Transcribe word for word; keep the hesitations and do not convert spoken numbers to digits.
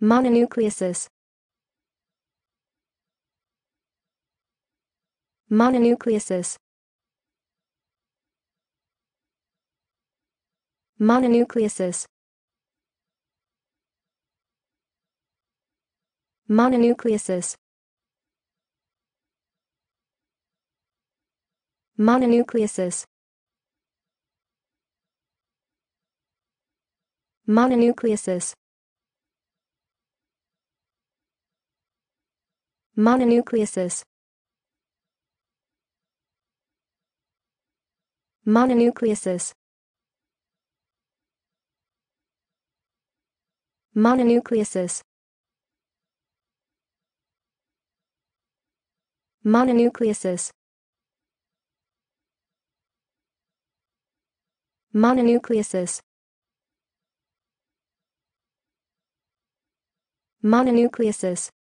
Mononucleosis. Mononucleosis. Mononucleosis. Mononucleosis. Mononucleosis. Mononucleosis. Mononucleosis. Mononucleosis. Mononucleosis. Mononucleosis. Mononucleosis. Mononucleosis.